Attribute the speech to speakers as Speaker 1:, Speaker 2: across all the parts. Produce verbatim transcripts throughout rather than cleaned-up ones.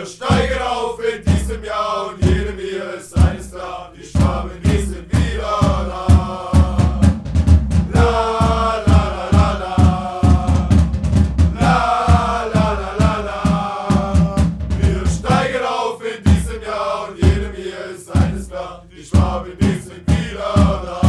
Speaker 1: steigen auf in diesem Jahr und jedem hier ist eines klar, die Schwaben, die sind wieder da. La la la la la, la la la la la. Wir steigen auf in diesem Jahr und jedem hier ist eines klar, die Schwaben, die sind wieder da.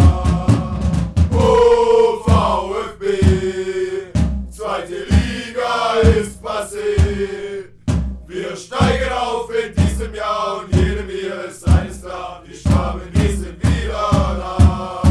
Speaker 1: Oh VfB, zweite Liga ist passé. Wir steigen auf in diesem Jahr und jedem hier ist eines klar, die Schwaben, die sind wieder da.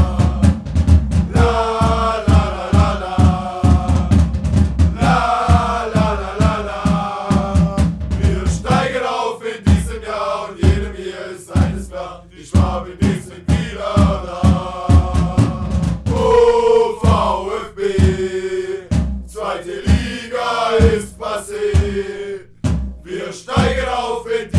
Speaker 1: La la la la la, la la la la la. Wir steigen auf in diesem Jahr und jedem hier ist eines klar, die Schwaben, die sind wieder da. Oh VfB, zweite Liga ist passé. Wir steigen auf in die